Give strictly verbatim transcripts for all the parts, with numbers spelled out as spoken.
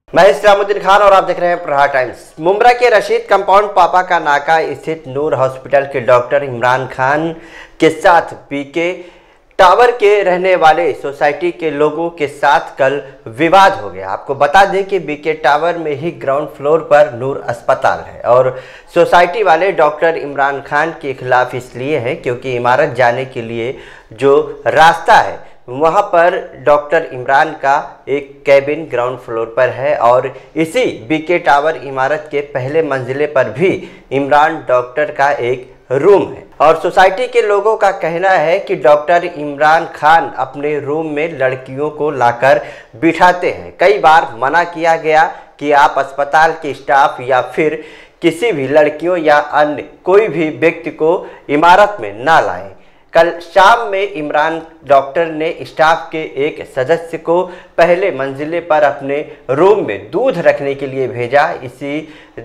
मैं इस्लामुद्दीन खान और आप देख रहे हैं प्रहार टाइम्स। मुंब्रा के रशीद कंपाउंड पापा का नाका स्थित नूर हॉस्पिटल के डॉक्टर इमरान खान के साथ बीके टावर के रहने वाले सोसाइटी के लोगों के साथ कल विवाद हो गया। आपको बता दें कि बीके टावर में ही ग्राउंड फ्लोर पर नूर अस्पताल है और सोसाइटी वाले डॉक्टर इमरान खान के खिलाफ इसलिए हैं क्योंकि इमारत जाने के लिए जो रास्ता है वहां पर डॉक्टर इमरान का एक कैबिन ग्राउंड फ्लोर पर है और इसी बीके टावर इमारत के पहले मंजिले पर भी इमरान डॉक्टर का एक रूम है और सोसाइटी के लोगों का कहना है कि डॉक्टर इमरान खान अपने रूम में लड़कियों को लाकर बिठाते हैं। कई बार मना किया गया कि आप अस्पताल के स्टाफ या फिर किसी भी लड़कियों या अन्य कोई भी व्यक्ति को इमारत में ना लाएं। कल शाम में इमरान डॉक्टर ने स्टाफ के एक सदस्य को पहले मंजिले पर अपने रूम में दूध रखने के लिए भेजा। इसी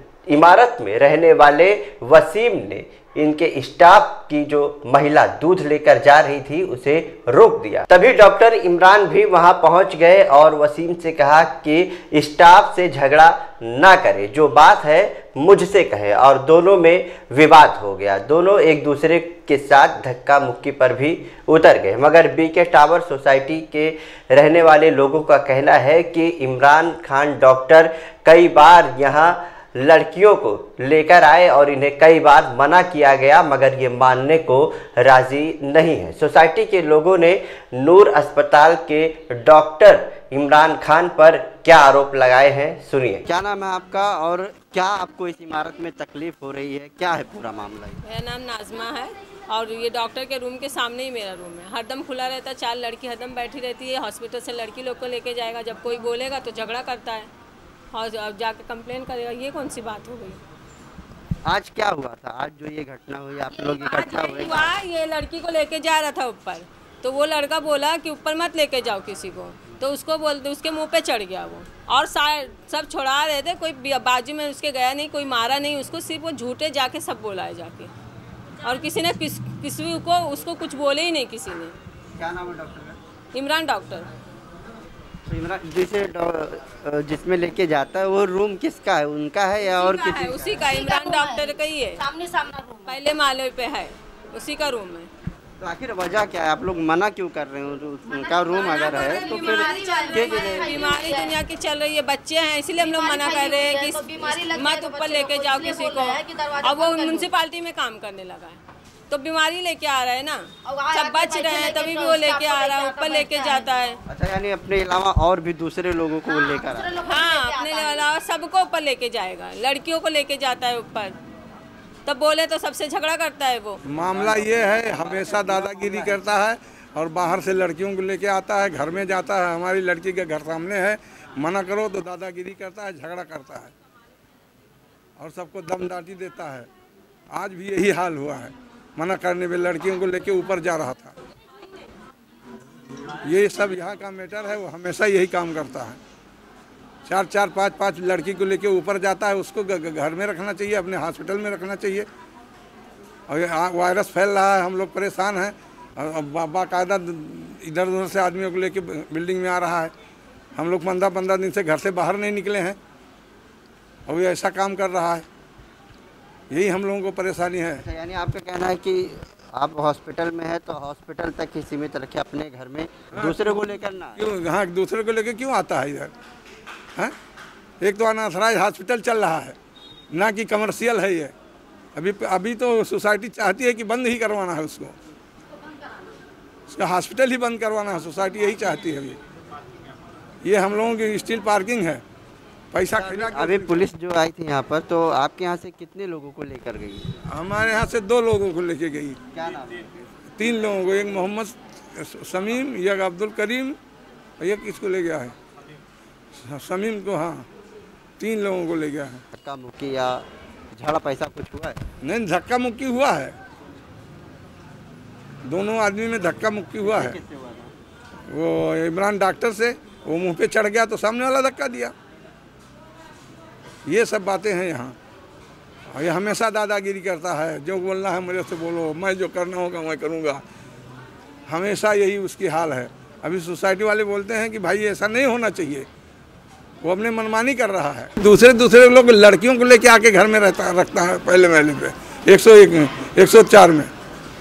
इमारत में रहने वाले वसीम ने इनके स्टाफ की जो महिला दूध लेकर जा रही थी उसे रोक दिया। तभी डॉक्टर इमरान भी वहां पहुंच गए और वसीम से कहा कि स्टाफ से झगड़ा ना करे, जो बात है मुझसे कहे, और दोनों में विवाद हो गया। दोनों एक दूसरे के साथ धक्का मुक्की पर भी उतर गए। मगर बीके टावर सोसाइटी के रहने वाले लोगों का कहना है कि इमरान खान डॉक्टर कई बार यहाँ लड़कियों को लेकर आए और इन्हें कई बार मना किया गया मगर ये मानने को राजी नहीं है। सोसाइटी के लोगों ने नूर अस्पताल के डॉक्टर इमरान खान पर क्या आरोप लगाए हैं, सुनिए। क्या नाम है आपका और क्या आपको इस इमारत में तकलीफ हो रही है, क्या है पूरा मामला? मेरा नाम नाजमा है और ये डॉक्टर के रूम के सामने ही मेरा रूम है। हरदम खुला रहता है, चार लड़की हरदम बैठी रहती है। हॉस्पिटल से लड़की लोग को लेके जाएगा, जब कोई बोलेगा तो झगड़ा करता है और अब जाके कंप्लेन करेगा। ये कौन सी बात हो गई? आज क्या हुआ था? आज जो ये घटना हुई, आप लोग इकट्ठा हुए? ये लड़की को लेके जा रहा था ऊपर, तो वो लड़का बोला कि ऊपर मत लेके जाओ किसी को, तो उसको बोलते उसके मुंह पे चढ़ गया वो और सब छोड़ा रहे थे। कोई बाजू में उसके गया नहीं, कोई मारा नहीं उसको, सिर्फ वो झूठे जाके सब बोलाए जाके, और किसी ने किस किसी को उसको कुछ बोले ही नहीं किसी ने। क्या नाम है डॉक्टर का? इमरान डॉक्टर। इमरान जिसे जिसमें लेके जाता है वो रूम किसका है, उनका है या और किसी का? उसी का, इमरान डॉक्टर का ही है। सामने सामने रूम पहले माले पे है, उसी का रूम है। तो आखिर वजह क्या है? आप लोग मना क्यों कर रहे हो? उनका रूम अगर है तो फिर बीमारी दुनिया की चल रही है, बच्चे हैं इसलिए हम लोग मना कर रहे हैं कि मत ऊपर लेके जाओ किसी को। अब वो म्यूनसिपालिटी में काम करने लगा है तो बीमारी लेके आ रहा है ना, सब बच रहे हैं तभी भी वो लेके आ रहा है, ऊपर लेके जाता है। अच्छा, यानी अपने अलावा और भी दूसरे लोगों को वो लेकर? हाँ, अपने अलावा सबको ऊपर लेके जाएगा, लड़कियों को लेके जाता है ऊपर, तब बोले तो सबसे झगड़ा करता है वो। मामला ये है, हमेशा दादागिरी करता है और बाहर से लड़कियों को लेके आता है, घर में जाता है। हमारी लड़की के घर सामने है, मना करो तो दादागिरी करता है, झगड़ा करता है और सबको दम डांटी देता है। आज भी यही हाल हुआ है, मना करने पे लड़कियों को लेके ऊपर जा रहा था। ये सब यहाँ का मैटर है, वो हमेशा यही काम करता है। चार चार पाँच पाँच लड़की को लेके ऊपर जाता है, उसको घर में रखना चाहिए, अपने हॉस्पिटल में रखना चाहिए। और ये वायरस फैल रहा है, हम लोग परेशान हैं और बाकायदा इधर उधर से आदमियों को लेके बिल्डिंग में आ रहा है। हम लोग पंद्रह पंद्रह दिन से घर से बाहर नहीं निकले हैं और ये ऐसा काम कर रहा है, यही हम लोगों को परेशानी है। अच्छा, यानी आपका कहना है कि आप हॉस्पिटल में है तो हॉस्पिटल तक ही सीमित रखे, अपने घर में दूसरे को लेकर ना। क्यों? हाँ, दूसरे को लेकर क्यों आता है इधर? हैं? एक तो अनाथराज हॉस्पिटल चल रहा है, ना कि कमर्शियल है ये। अभी अभी तो सोसाइटी चाहती है कि बंद ही करवाना है उसको, उसका हॉस्पिटल ही बंद करवाना है, सोसाइटी यही चाहती है। अभी ये हम लोगों की स्टील पार्किंग है, पैसा खिला। अभी पुलिस जो आई थी यहाँ पर, तो आपके यहाँ से कितने लोगों को लेकर गई? हमारे यहाँ से दो लोगों को लेके गई। क्या नाम? तीन लोगों को, एक मोहम्मद समीम, एक अब्दुल करीम और एक किसको ले गया है? समीम को। हाँ, तीन लोगों को ले गया है। धक्का मुक्की या झाड़ा पैसा कुछ हुआ है? नहीं, धक्का मुक्की हुआ है, दोनों आदमी में धक्का मुक्की हुआ है। वो इमरान डॉक्टर से वो मुंह पे चढ़ गया तो सामने वाला धक्का दिया। ये सब बातें हैं यहाँ, और ये हमेशा दादागिरी करता है। जो बोलना है मुझे से बोलो, मैं जो करना होगा मैं करूँगा, हमेशा यही उसकी हाल है। अभी सोसाइटी वाले बोलते हैं कि भाई ऐसा नहीं होना चाहिए, वो अपने मनमानी कर रहा है। दूसरे दूसरे लोग लड़कियों को लेके आके घर में रहता रखता है पहले महले पे एक सौ एक एक सौ चार में।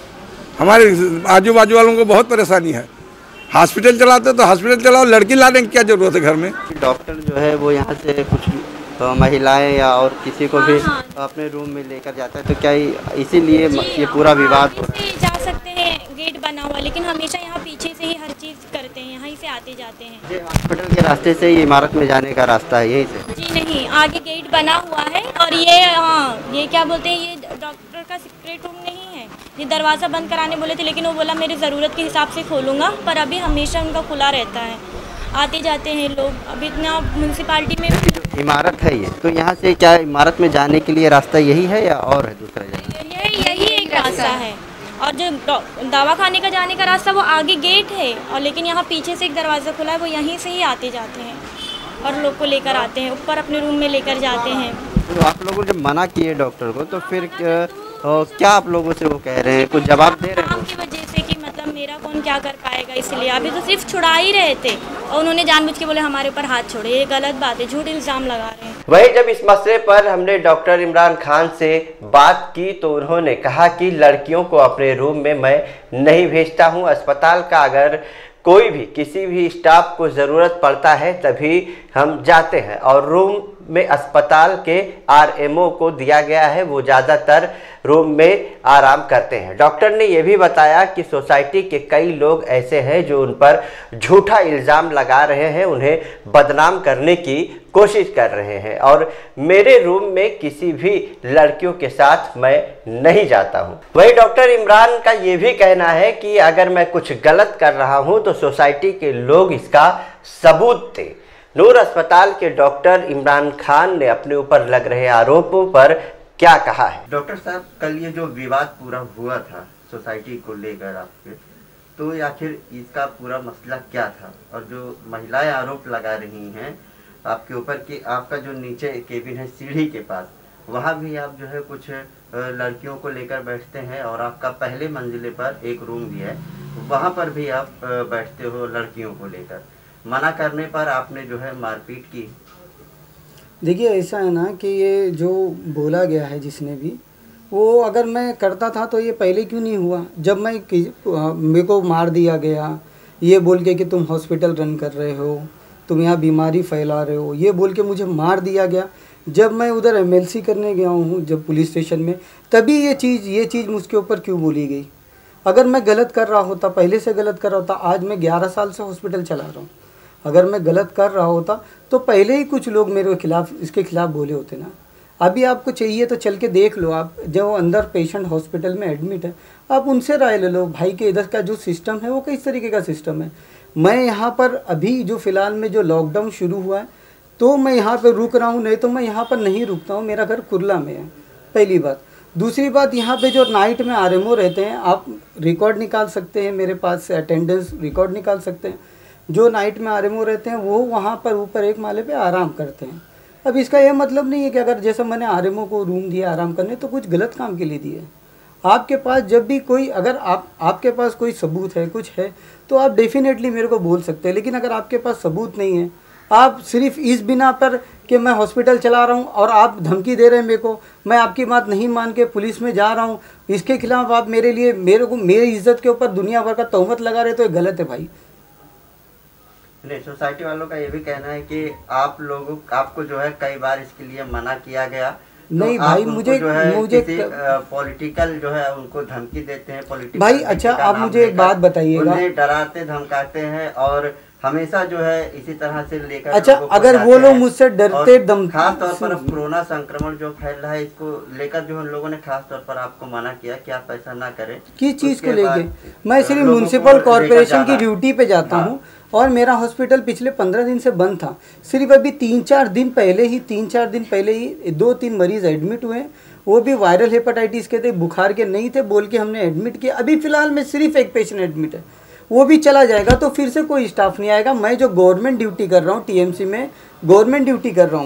हमारे आजू बाजू वालों को बहुत परेशानी है। हॉस्पिटल चलाते तो हॉस्पिटल चलाओ, लड़की लाने की क्या जरूरत है घर में। डॉक्टर जो है वो यहाँ से कुछ महिलाएं या और किसी को भी हाँ, अपने रूम में लेकर जाता है, तो क्या इसीलिए ये पूरा विवाद हो रहा है? जा सकते हैं, गेट बना हुआ, लेकिन हमेशा यहाँ पीछे से ही हर चीज़ करते हैं, यहाँ से आते जाते हैं। ये हॉस्पिटल के रास्ते से ही इमारत में जाने का रास्ता है यहीं से? जी नहीं, आगे गेट बना हुआ है और ये हाँ ये क्या बोलते हैं, ये डॉक्टर का सीक्रेट रूम नहीं है। ये दरवाज़ा बंद कराने बोले थे, लेकिन वो बोला मेरी ज़रूरत के हिसाब से खोलूँगा, पर अभी हमेशा उनका खुला रहता है, आते जाते हैं लोग। अभी इतना म्यूनसिपाल्टी में इमारत है ये, तो यहाँ से क्या इमारत में जाने के लिए रास्ता यही है या और है दूसरा जगह? यही यही एक रास्ता है, और जो दवा खाने का जाने का रास्ता वो आगे गेट है, और लेकिन यहाँ पीछे से एक दरवाज़ा खुला है, वो यहीं से ही आते जाते हैं और लोग को लेकर आते हैं, ऊपर अपने रूम में लेकर जाते हैं। तो आप लोगों ने जब मना किए डॉक्टर को, तो फिर क्या, क्या आप लोगों से वो कह रहे हैं, कुछ जवाब दे रहे हैं? आपकी वजह से कि मतलब मेरा कौन क्या कर पाएगा, इसलिए अभी तो सिर्फ छुड़ा ही रहे थे और उन्होंने जानबूझ के बोले हमारे ऊपर हाथ छोड़े। ये गलत बात है, झूठ इल्ज़ाम लगा रहे हैं। वहीं जब इस मसले पर हमने डॉक्टर इमरान खान से बात की तो उन्होंने कहा कि लड़कियों को अपने रूम में मैं नहीं भेजता हूं। अस्पताल का अगर कोई भी किसी भी स्टाफ को ज़रूरत पड़ता है तभी हम जाते हैं, और रूम में अस्पताल के आरएमओ को दिया गया है, वो ज़्यादातर रूम में आराम करते हैं। डॉक्टर ने यह भी बताया कि सोसाइटी के कई लोग ऐसे हैं जो उन पर झूठा इल्ज़ाम लगा रहे हैं, उन्हें बदनाम करने की कोशिश कर रहे हैं, और मेरे रूम में किसी भी लड़कियों के साथ मैं नहीं जाता हूं। वहीं डॉक्टर इमरान का ये भी कहना है कि अगर मैं कुछ गलत कर रहा हूं तो सोसाइटी के लोग इसका सबूत दें। नूर अस्पताल के डॉक्टर इमरान खान ने अपने ऊपर लग रहे आरोपों पर क्या कहा है? डॉक्टर साहब, कल ये जो विवाद पूरा हुआ था सोसाइटी को लेकर आपके, तो आखिर इसका पूरा मसला क्या था? और जो महिलाएं आरोप लगा रही हैं आपके ऊपर कि आपका जो नीचे केबिन है सीढ़ी के पास, वहाँ भी आप जो है कुछ लड़कियों को लेकर बैठते हैं, और आपका पहले मंजिले पर एक रूम भी है, वहाँ पर भी आप बैठते हो लड़कियों को लेकर। मना करने पर आपने जो है मारपीट की। देखिए ऐसा है ना कि ये जो बोला गया है जिसने भी, वो अगर मैं करता था तो ये पहले क्यों नहीं हुआ? जब मैं मेरे को मार दिया गया ये बोल के कि तुम हॉस्पिटल रन कर रहे हो, तुम यहाँ बीमारी फैला रहे हो, ये बोल के मुझे मार दिया गया। जब मैं उधर एमएलसी करने गया हूँ जब पुलिस स्टेशन में, तभी ये चीज़ ये चीज़ मुझके ऊपर क्यों बोली गई? अगर मैं गलत कर रहा होता, पहले से गलत कर रहा होता, आज मैं ग्यारह साल से हॉस्पिटल चला रहा हूँ, अगर मैं गलत कर रहा होता तो पहले ही कुछ लोग मेरे खिलाफ इसके खिलाफ बोले होते ना। अभी आपको चाहिए तो चल के देख लो, आप जो अंदर पेशेंट हॉस्पिटल में एडमिट है आप उनसे राय ले लो, भाई के इधर का जो सिस्टम है वो किस तरीके का सिस्टम है। मैं यहाँ पर अभी जो फ़िलहाल में जो लॉकडाउन शुरू हुआ है तो मैं यहाँ पर रुक रहा हूँ, नहीं तो मैं यहाँ पर नहीं रुकता हूँ। मेरा घर कुर्ला में है, पहली बात। दूसरी बात, यहाँ पे जो नाइट में आरएमओ रहते हैं, आप रिकॉर्ड निकाल सकते हैं, मेरे पास से अटेंडेंस रिकॉर्ड निकाल सकते हैं। जो नाइट में आरएमओ रहते हैं वो वहाँ पर ऊपर एक माले पे आराम करते हैं। अब इसका यह मतलब नहीं है कि अगर जैसा मैंने आरएमओ को रूम दिया आराम करने तो कुछ गलत काम के लिए दिए। आपके पास जब भी कोई, अगर आप आपके पास कोई सबूत है कुछ है तो आप डेफिनेटली मेरे को बोल सकते हैं, लेकिन अगर आपके पास सबूत नहीं है, आप सिर्फ इस बिना पर कि मैं हॉस्पिटल चला रहा हूँ और आप धमकी दे रहे हैं मेरे को, मैं आपकी बात नहीं मान के पुलिस में जा रहा हूँ, इसके खिलाफ आप मेरे लिए मेरे को मेरी इज्जत के ऊपर दुनिया भर का तोहमत लगा रहे तो ये गलत है भाई। नहीं, सोसाइटी वालों का ये भी कहना है कि आप लोगों आपको जो है कई बार इसके लिए मना किया गया। नहीं तो भाई, आप मुझे जो है मुझे पॉलिटिकल जो है उनको धमकी देते हैं, पॉलिटिकल भाई। अच्छा, आप मुझे एक बात बताइएगा, उन्हें डराते धमकाते हैं और हमेशा जो है इसी तरह से लेकर। अच्छा, अगर वो लोग मुझसे डरते दम, खास तौर पर अब कोरोना संक्रमण जो फैल रहा है इसको लेकर जो उन लोगों ने खास तौर पर आपको मना किया कि आप ऐसा ना करें। किस चीज़ को लेके? मैं सिर्फ म्यूनसिपल कॉर्पोरेशन की ड्यूटी पे जाता हूँ और मेरा हॉस्पिटल पिछले पंद्रह दिन से बंद था। सिर्फ अभी तीन चार दिन पहले ही तीन चार दिन पहले ही दो तीन मरीज एडमिट हुए, वो भी वायरल हेपेटाइटिस के थे, बुखार के नहीं थे, बोल के हमने एडमिट किया। अभी फ़िलहाल में सिर्फ एक पेशेंट एडमिट है, वो भी चला जाएगा तो फिर से कोई स्टाफ नहीं आएगा। मैं जो गवर्नमेंट ड्यूटी कर रहा हूँ टीएमसी में, गवर्नमेंट ड्यूटी कर रहा हूँ मैं,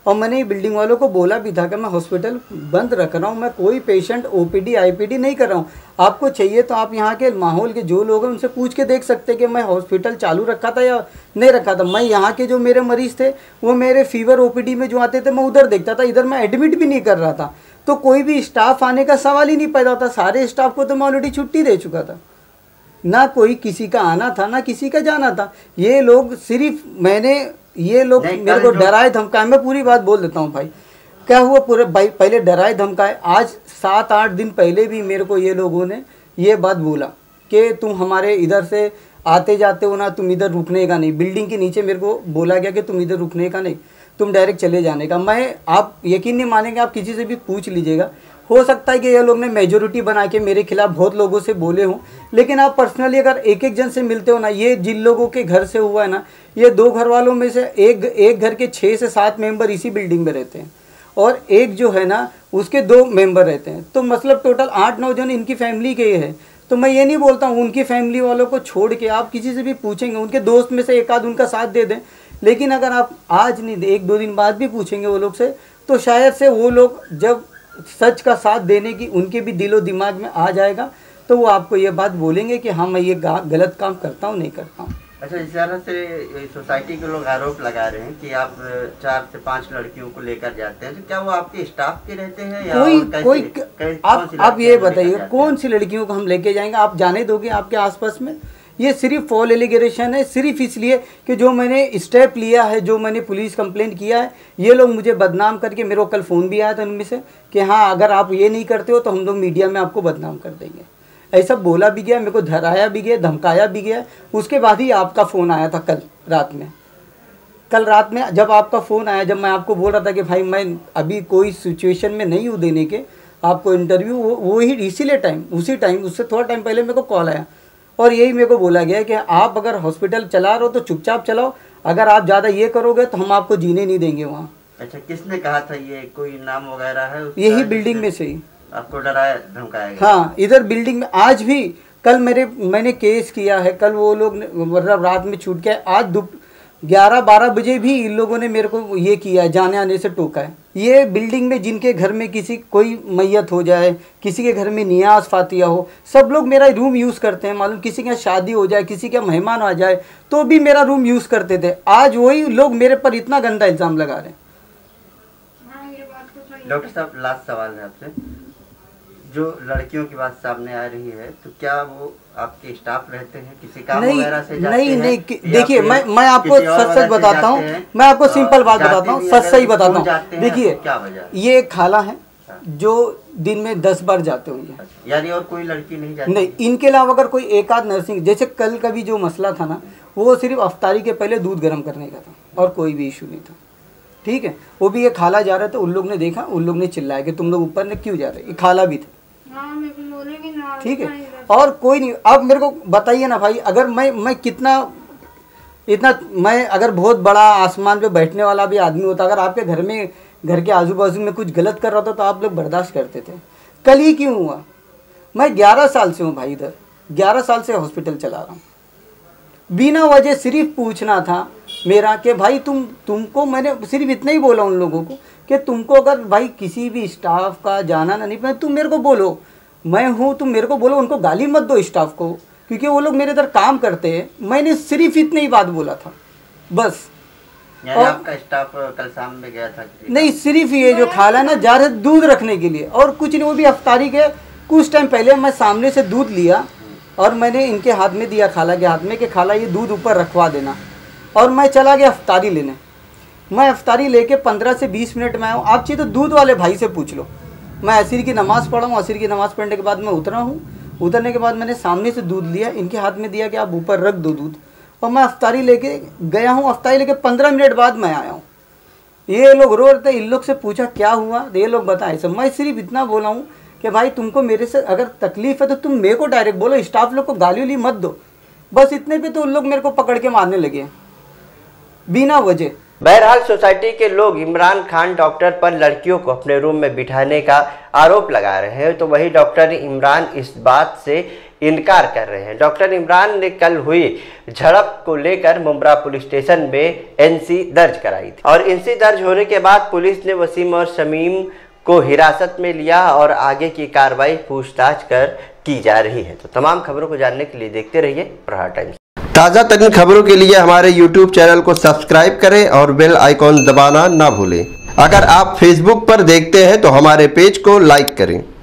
और मैंने बिल्डिंग वालों को बोला भी था कि मैं हॉस्पिटल बंद रख रहा हूँ, मैं कोई पेशेंट ओपीडी आईपीडी नहीं कर रहा हूँ। आपको चाहिए तो आप यहाँ के माहौल के जो लोग हैं उनसे पूछ के देख सकते हैं कि मैं हॉस्पिटल चालू रखा था या नहीं रखा था। मैं यहाँ के जो मेरे मरीज़ थे वो मेरे फीवर ओपीडी में जो आते थे मैं उधर देखता था, इधर मैं एडमिट भी नहीं कर रहा था। तो कोई भी स्टाफ आने का सवाल ही नहीं पैदा होता। सारे स्टाफ को तो मैं ऑलरेडी छुट्टी दे चुका था, ना कोई किसी का आना था ना किसी का जाना था। ये लोग सिर्फ मैंने ये लोग मेरे को डराए धमकाए। मैं पूरी बात बोल देता हूँ भाई, क्या हुआ पूरे भाई, पहले डराए धमकाए। आज सात आठ दिन पहले भी मेरे को ये लोगों ने ये बात बोला कि तुम हमारे इधर से आते जाते हो ना, तुम इधर रुकने का नहीं। बिल्डिंग के नीचे मेरे को बोला गया कि तुम इधर रुकने का नहीं, तुम डायरेक्ट चले जाने का। मैं आप यकीन नहीं मानेंगे, आप किसी से भी पूछ लीजिएगा, हो सकता है कि ये लोग ने मेजोरिटी बना के मेरे खिलाफ बहुत लोगों से बोले हों, लेकिन आप पर्सनली अगर एक एक जन से मिलते हो ना, ये जिन लोगों के घर से हुआ है ना, ये दो घर वालों में से एक एक घर के छः से सात मेंबर इसी बिल्डिंग में रहते हैं और एक जो है ना उसके दो मेंबर रहते हैं। तो मतलब टोटल आठ नौ जन इनकी फैमिली के है। तो मैं ये नहीं बोलता हूँ उनकी फैमिली वालों को छोड़ के आप किसी से भी पूछेंगे, उनके दोस्त में से एक आध उनका साथ दे दें, लेकिन अगर आप आज नहीं एक दो दिन बाद भी पूछेंगे वो लोग से, तो शायद से वो लोग जब सच का साथ देने की उनके भी दिलो दिमाग में आ जाएगा तो वो आपको ये बात बोलेंगे कि हाँ मैं ये गलत काम करता हूँ नहीं करता हूँ। अच्छा, इस तरह से सोसाइटी के लोग आरोप लगा रहे हैं कि आप चार से पांच लड़कियों को लेकर जाते हैं, तो क्या वो आपके स्टाफ के रहते हैं या कोई कैसे, कोई कैसे, आप आप ये बताइए कौन सी लड़कियों को हम लेके जाएंगे? आप जाने दोगे आपके आसपास में? ये सिर्फ फॉल एलिगेशन है, सिर्फ इसलिए कि जो मैंने स्टेप लिया है, जो मैंने पुलिस कंप्लेंट किया है, ये लोग मुझे बदनाम करके, मेरे को कल फ़ोन भी आया था उनमें से कि हाँ अगर आप ये नहीं करते हो तो हम लोग मीडिया में आपको बदनाम कर देंगे। ऐसा बोला भी गया, मेरे को धराया भी गया, धमकाया भी गया। उसके बाद ही आपका फ़ोन आया था कल रात में। कल रात में जब आपका फ़ोन आया, जब मैं आपको बोल रहा था कि भाई मैं अभी कोई सिचुएशन में नहीं हूँ देने के आपको इंटरव्यू, वो, वो ही इसीलिए टाइम उसी टाइम उससे थोड़ा टाइम पहले मेरे को कॉल आया और यही मेरे को बोला गया कि आप अगर हॉस्पिटल चला रहे हो तो चुपचाप चलाओ, अगर आप ज़्यादा ये करोगे तो हम आपको जीने नहीं देंगे वहाँ। अच्छा, किसने कहा था? ये कोई नाम वगैरह है? यही बिल्डिंग में से ही आपको डराया धमकाया गया? हाँ, इधर बिल्डिंग में। आज भी कल मेरे मैंने केस किया है, कल वो लोग मतलब रात में छूट के आज दोप ग्यारह बारह बजे भी इन लोगों ने मेरे को ये किया है, जाने आने से टोका है। ये बिल्डिंग में जिनके घर में किसी कोई मैयत हो जाए, किसी के घर में नियाज फातिया हो, सब लोग मेरा रूम यूज़ करते हैं। मालूम किसी के शादी हो जाए, किसी का मेहमान आ जाए तो भी मेरा रूम यूज़ करते थे। आज वही लोग मेरे पर इतना गंदा इल्ज़ाम लगा रहे हैं। डॉक्टर साहब, लास्ट सवाल है आपसे, जो लड़कियों की बात सामने आ रही है तो क्या वो आपके स्टाफ रहते हैं, किसी काम वगैरह से जाते नहीं हैं? नहीं देखिए, मैं मैं आपको सच सच बताता हूँ, मैं आपको सिंपल बात बताता हूँ, सच सही बताता हूँ। देखिए, क्या वजह? ये खाला है जो दिन में दस बार जाते होंगे, यानी और कोई लड़की नहीं जाती? नहीं, इनके अलावा अगर कोई एक आध नर्सिंग, जैसे कल का भी जो मसला था ना, वो सिर्फ अफ्तारी के पहले दूध गर्म करने का था और कोई भी इशू नहीं था। ठीक है, वो भी ये खाला जा रहे थे, उन लोग ने देखा, उन लोग ने चिल्लाया कि तुम लोग ऊपर ने क्यों जा रहे, ये खाला भी थे। ठीक है, और कोई नहीं। अब मेरे को बताइए ना भाई, अगर मैं मैं कितना इतना मैं अगर बहुत बड़ा आसमान पे बैठने वाला भी आदमी होता, अगर आपके घर में घर के आजू बाजू में कुछ गलत कर रहा था तो आप लोग बर्दाश्त करते थे। कल ही क्यों हुआ? मैं ग्यारह साल से हूँ भाई, इधर ग्यारह साल से हॉस्पिटल चला रहा हूँ। बिना वजह सिर्फ पूछना था मेरा कि भाई तुम तुमको मैंने सिर्फ इतना ही बोला उन लोगों को कि तुमको अगर भाई किसी भी स्टाफ का जाना ना नहीं पाए, तुम मेरे को बोलो, मैं हूँ, तुम मेरे को बोलो, उनको गाली मत दो स्टाफ को, क्योंकि वो लोग मेरे इधर काम करते हैं। मैंने सिर्फ इतनी ही बात बोला था बस। और आपका स्टाफ कल शाम में गया था? नहीं, सिर्फ ये जो खाला ना जा रहे दूध रखने के लिए और कुछ नहीं। वो भी अफ्तारी के कुछ टाइम पहले मैं सामने से दूध लिया और मैंने इनके हाथ में दिया, खाला के हाथ में, कि खाला ये दूध ऊपर रखवा देना, और मैं चला गया अफ्तारी लेने। मैं अफ्तारी लेके पंद्रह से बीस मिनट में आया हूँ। आप चाहिए तो दूध वाले भाई से पूछ लो। मैं असर की नमाज़ पढ़ा हूँ, असर की नमाज़ पढ़ने के बाद मैं उतरा हूँ। उतरने के बाद मैंने सामने से दूध लिया, इनके हाथ में दिया कि आप ऊपर रख दो दूध, और मैं अफ्तारी लेके गया हूँ। अफ्तारी लेके पंद्रह मिनट बाद मैं आया हूँ। ये लोग रो रहे थे, इन लोग से पूछा क्या हुआ, तो ये लोग बताए सब। मैं सिर्फ इतना बोला हूँ कि भाई तुमको मेरे से अगर तकलीफ है तो तुम मेरे को डायरेक्ट बोलो, स्टाफ लोग को गाली वाली मत दो। बस इतने पे तो उन लोग मेरे को पकड़ के मारने लगे बिना वजह। बहरहाल सोसाइटी के लोग इमरान खान डॉक्टर पर लड़कियों को अपने रूम में बिठाने का आरोप लगा रहे हैं, तो वही डॉक्टर इमरान इस बात से इनकार कर रहे हैं। डॉक्टर इमरान ने कल हुई झड़प को लेकर मुंब्रा पुलिस स्टेशन में एनसी दर्ज कराई थी और एनसी दर्ज होने के बाद पुलिस ने वसीम और शमीम को हिरासत में लिया और आगे की कार्रवाई पूछताछ कर की जा रही है। तो तमाम खबरों को जानने के लिए देखते रहिए प्रहार टाइम्स। ताज़ा तरीन खबरों के लिए हमारे यूट्यूब चैनल को सब्सक्राइब करें और बेल आइकॉन दबाना ना भूलें। अगर आप फेसबुक पर देखते हैं तो हमारे पेज को लाइक करें।